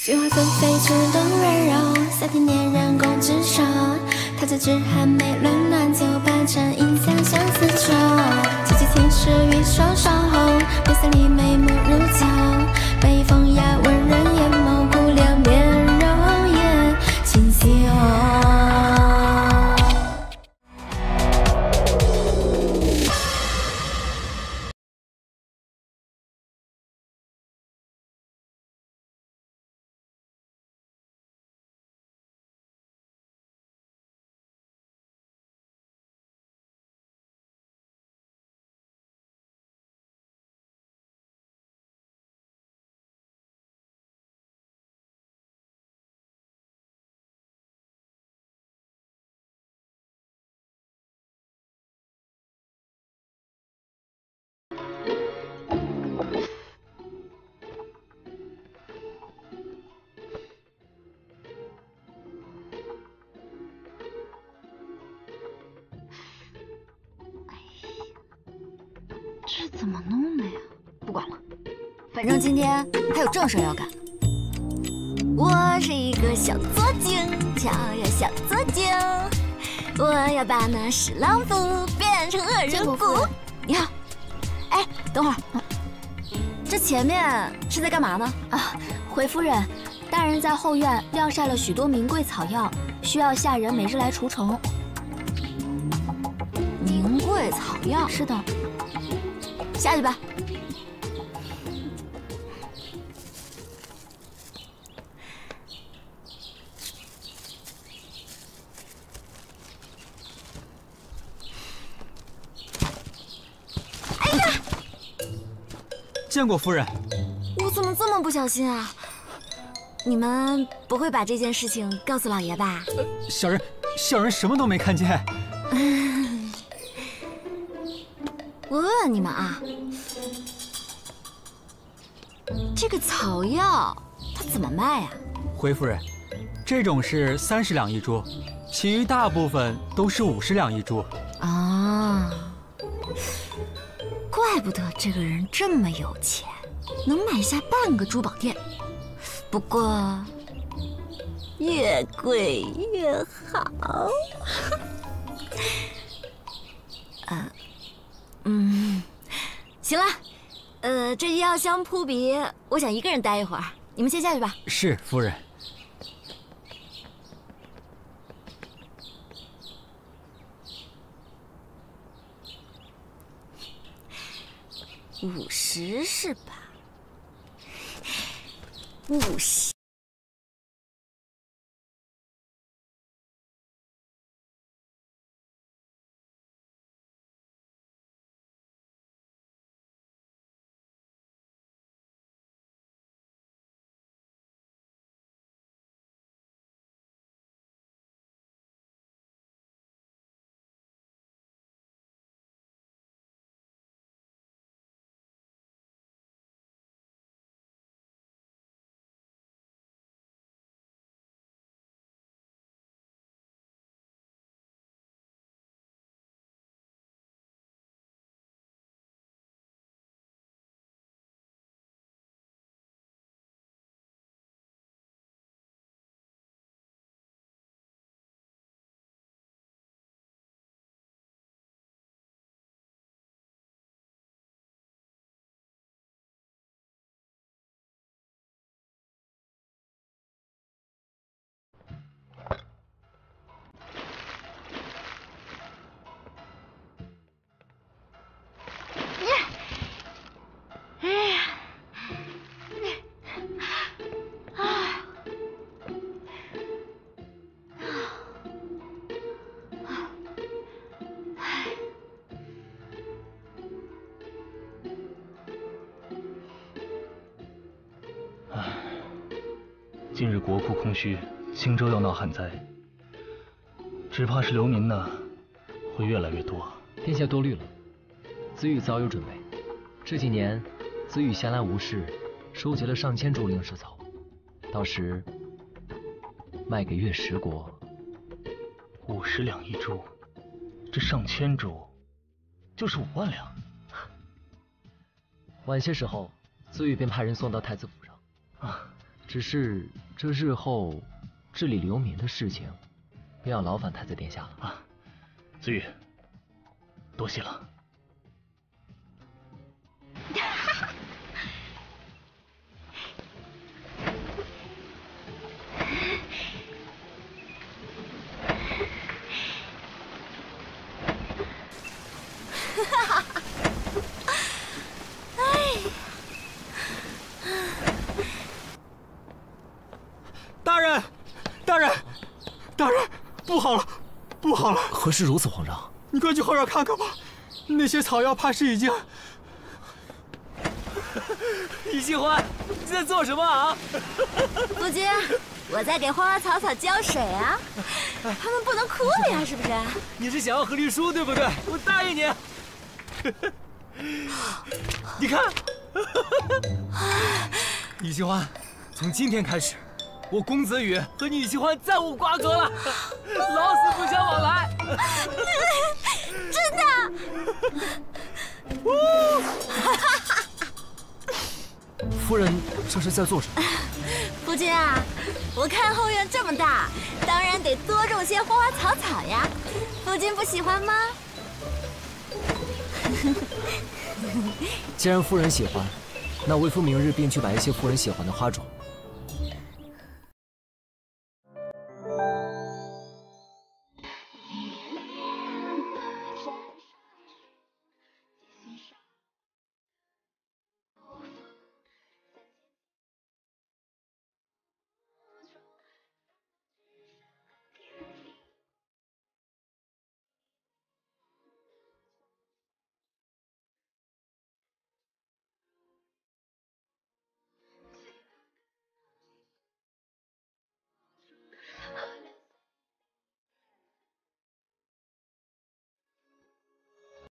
菊花纷飞，枝动软柔，夏天恋人共执手。桃子枝寒梅论暖酒，半城映香相思愁。凄凄青史玉手霜红，月色里眉目如酒。北风雅温人眼眸，姑娘面容也清秀。 这怎么弄的呀？不管了，反正今天还有正事要干。我是一个小作精，巧呀小作精，我要把那十郎夫变成恶人谷。你好，哎，等会儿，这前面是在干嘛呢？ 啊，回夫人，大人在后院晾晒了许多名贵草药，需要下人每日来除虫。 名贵草药？ 是的。 下去吧。哎呀！ 见过夫人。 我怎么这么不小心啊？你们不会把这件事情告诉老爷吧？ 小人什么都没看见。 我问问你们啊，这个草药它怎么卖啊？ 回夫人，这种是30两一株，其余大部分都是50两一株。 啊，怪不得这个人这么有钱，能买下半个珠宝店。不过，越贵越好。行了，这医药箱扑鼻，我想一个人待一会儿，你们先下去吧。 是夫人。 50是吧？50。 近日国库空虚，青州要闹旱灾，只怕是流民呢会越来越多。 殿下多虑了，子羽早有准备。这几年，子羽闲来无事，收集了上千株灵石草，到时卖给月食国。 50两一株，这上千株就是5万两。 晚些时候，子羽便派人送到太子府上。 啊， 只是这日后治理流民的事情，便要劳烦太子殿下了啊。 子玉，多谢了。 大人，大人，大人，不好了，不好了！ 何事如此，皇上？ 你快去后院看看吧，那些草药怕是已经…… 李新欢，你在做什么啊？ 夫君，我在给花花草草浇水啊，它们不能枯了呀，是不是？ 你是想要和绿叔对不对？我答应你。你看，李新欢，从今天开始，我公子羽和你李新欢再无瓜葛了，老死不相往来。 真的？ 夫人这是在做什么？ 夫君啊，我看后院这么大，当然得多种些花花草草呀。夫君不喜欢吗？ 既然夫人喜欢，那为夫明日便去买一些夫人喜欢的花种，